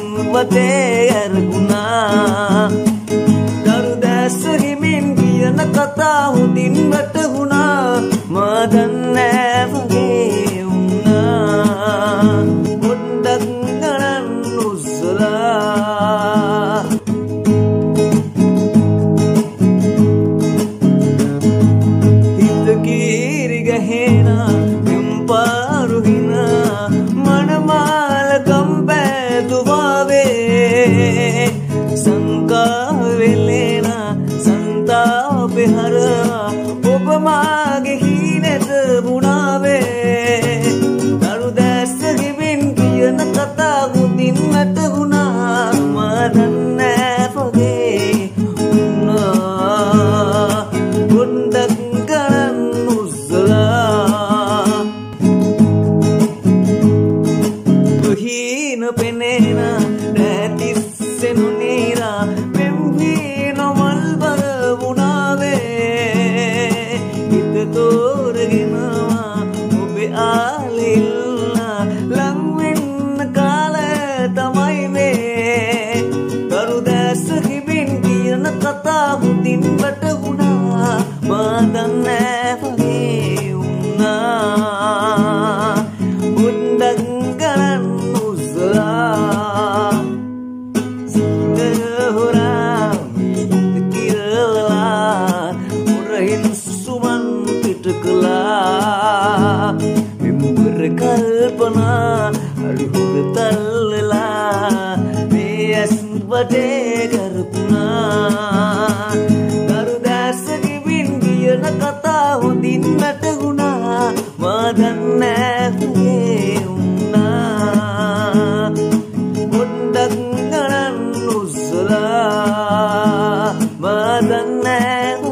වටේ ඇරගුණා දරු දැස හිමින් කියන කතා හොඳින් වැටහුණා මා දන්නේ වගේ වුණා පොඩ්ඩක් ගණන් උස්සලා හිත කීරි ගහේනා එම්පාරු හිනා මනමාල කම්බැදුවාවේ සංකාවෙලේනා සංතාපෙ හරා ඔබ මාගේ හීනෙත වුණාවේ දරු දැස්ස හිමින් කියන කතා හොඳින් වැටහුණා මා දන්නේ වගේ වුණා පොඩ්ඩක් ගණන් උස්සලා හීන පෙනේනා රැතිස්සෙ නොනීරා පෙම්වී නොමල්බර වුණාවේ හිත තෝරගෙනවා ඔබේ ආලෙල්ලා ලංවෙන්න කාලය තමයි මේ දරු දැස්ස හිමින් කියන කතා හොඳින් වැටහුණා මා දන්නේ වගේ වුණා පොඩ්ඩක් ගණන් උස්සලා සිත හොරා මිහිත කිරලා උරහින් සුමන් පිට කළා මෙම්බර කල්පනා අලුහුද තල්ලලා මේ ඇස් වටේ කරපුණා දරු දැස්ස කිවින් කියන කතා හොඳින් වැටහුණා මා දන්නේ වගේ වුණා පොඩ්ඩක් ගණන් උස්සලා මා දන්නේ